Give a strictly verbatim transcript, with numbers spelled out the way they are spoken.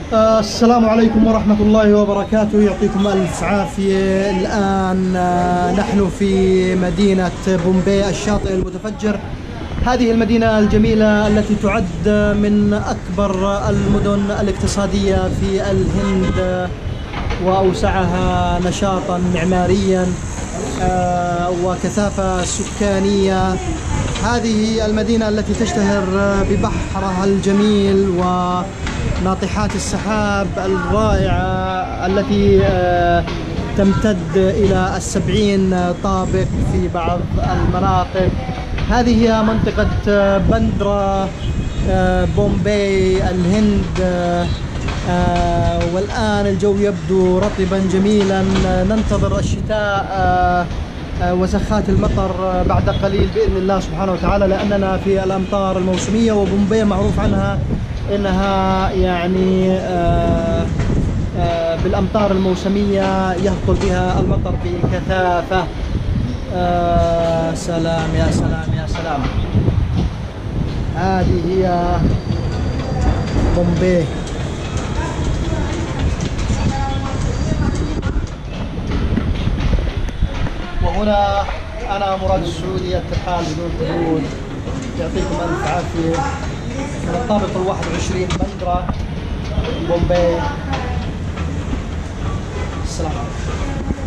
آه، السلام عليكم ورحمة الله وبركاته، يعطيكم ألف عافية. الآن آه، نحن في مدينة بومبي الشاطئ المتفجر. هذه المدينة الجميلة التي تعد من أكبر المدن الاقتصادية في الهند وأوسعها نشاطا معماريا آه، وكثافة سكانية. هذه المدينة التي تشتهر ببحرها الجميل وناطحات السحاب الرائعة التي آه، تمتد إلى السبعين طابق في بعض المناطق. هذه هي منطقة بندرا آه، بومبي الهند. آه، والآن الجو يبدو رطبا جميلا. ننتظر الشتاء آه، آه، وسخات المطر آه، بعد قليل بإذن الله سبحانه وتعالى، لأننا في الأمطار الموسمية، وبومبي معروف عنها إنها يعني آه، آه، بالأمطار الموسمية يهطل بها المطر بكثافة. آه، سلام يا سلام يا سلام. هذه هي بومبي. وهنا أنا مراد السعودي، الترحال بدون قيود. يعطيكم ألف عافية. من الطابق الواحد وعشرين بندرا بومبي. السلام عليكم.